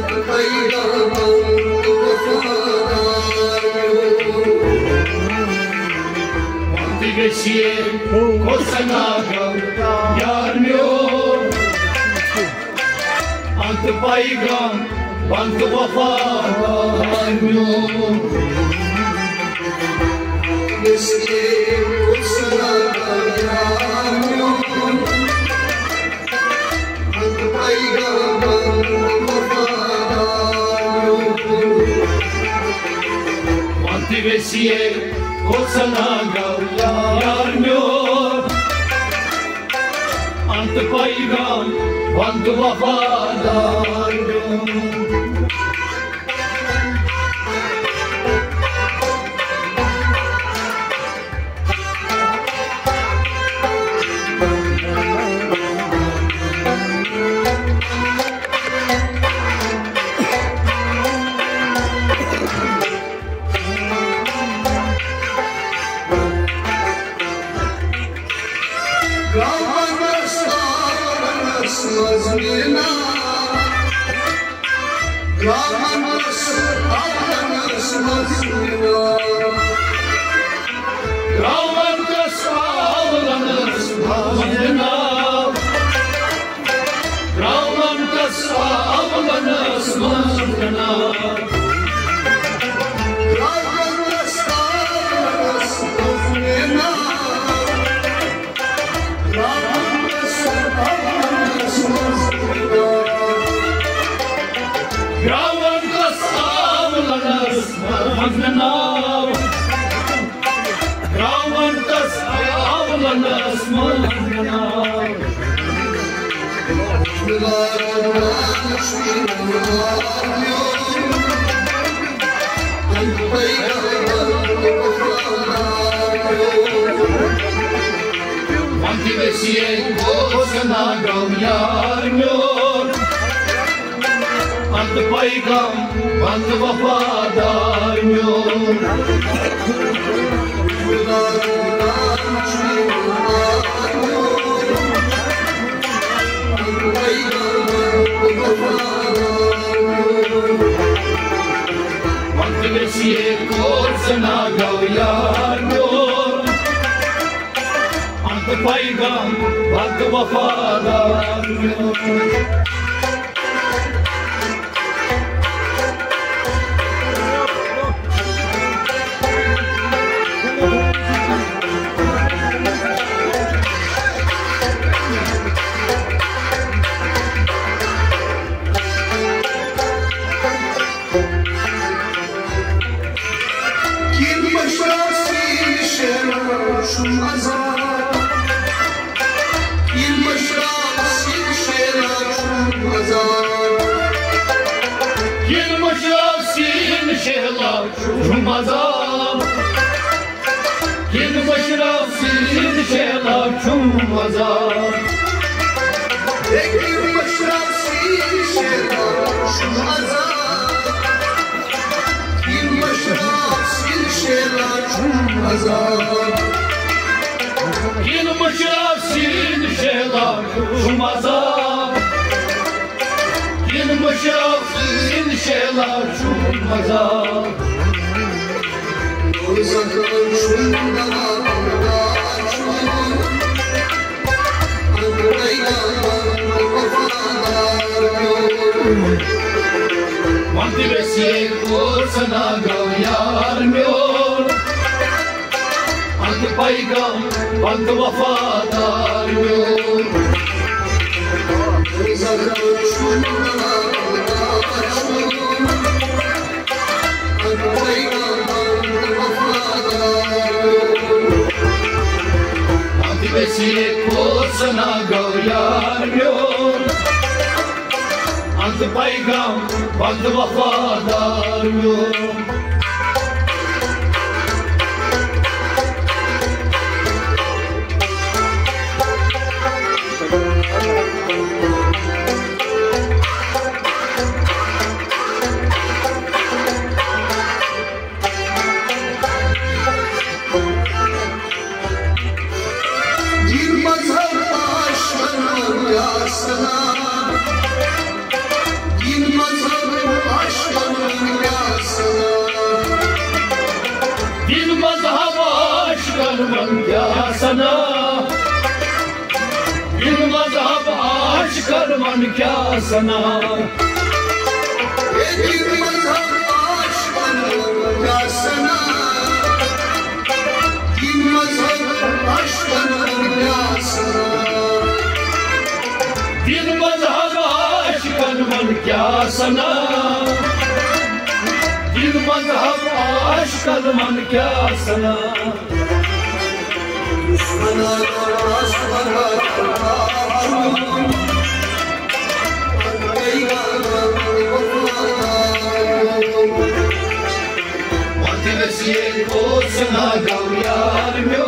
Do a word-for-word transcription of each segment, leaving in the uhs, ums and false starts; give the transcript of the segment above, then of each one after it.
Din mazhab sana bir mazhab aşk arman kya sana bir mazhab aşk arman kya sana bir mazhab aşk arman kya sana bir mazhab aşk arman kya sana bir mazhab aşk arman kya sana Düşmana rastlara Motivasiye ko sana gavyar myo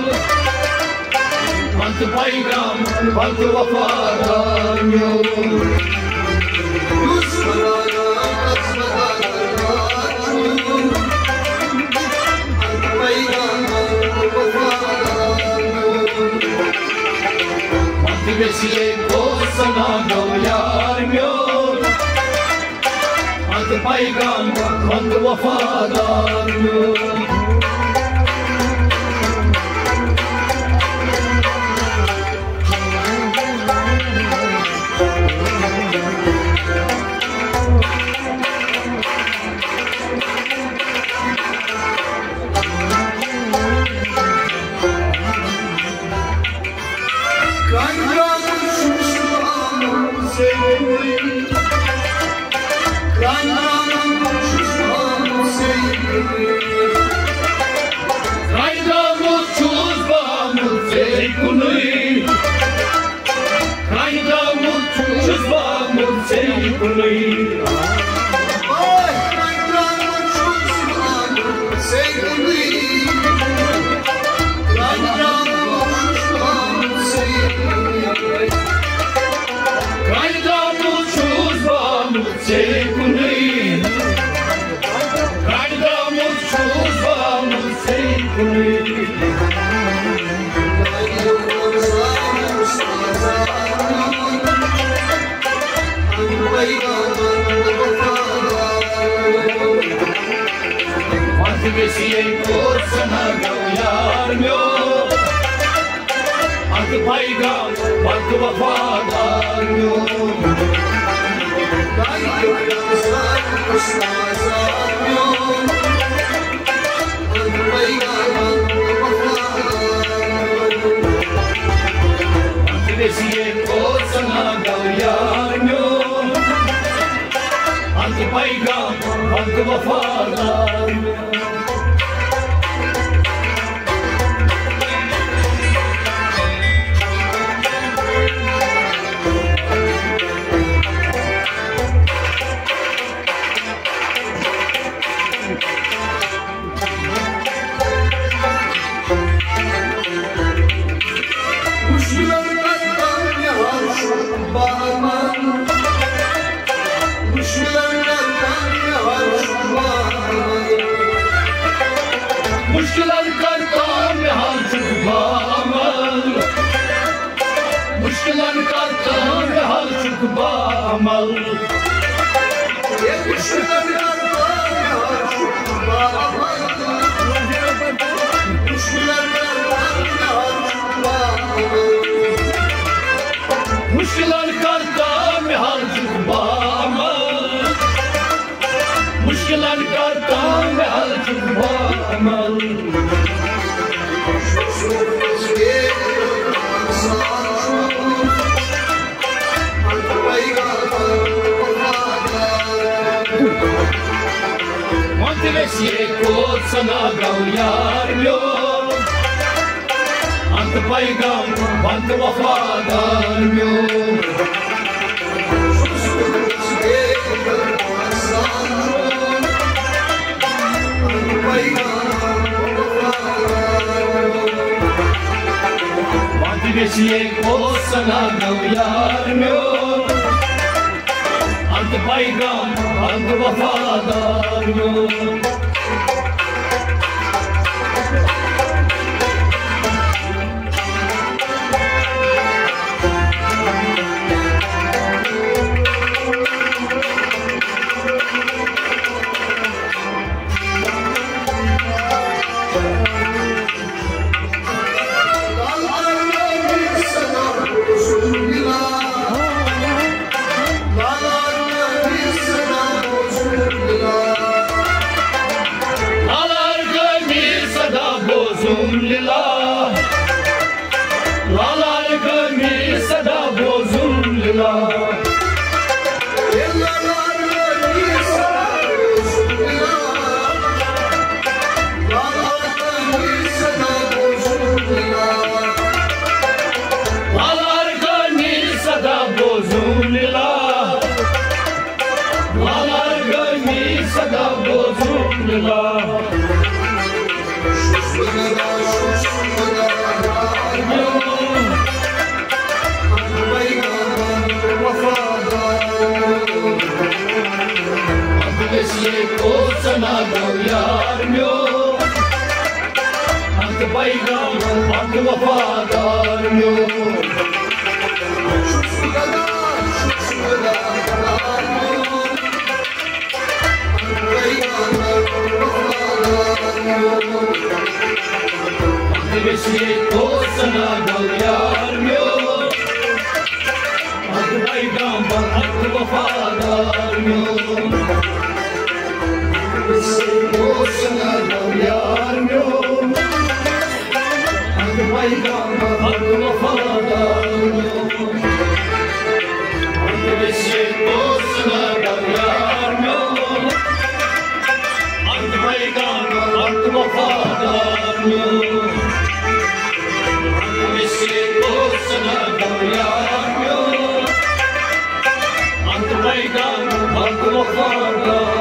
Mant paygam mant vafadar myo Düşmana rastlara Motivasiye ko sana gavyar myo Mant paygam mant vafadar myo Motivasiye ko sana gavyar myo Ant paygam mant vafadar myo Motivasiye ko sana gavyar myo Ant paygam mant vafadar myo मुश्किलात करता मैं हाल चुका अमल मुश्किलात करता मैं हाल चुका अमल ये मुश्किलात करता मैं हाल चुका अमल मुश्किलात करता मैं हाल चुका अमल मुश्किलात करता मैं हाल चुका अमल मुश्किलात करता मैं हाल चुका अमल Motivasiye ko sana gavyar myo Ant paygam mant vafadar myo Motivasiye ko sana gavyar myo Ant paygam mant vafadar myo Ant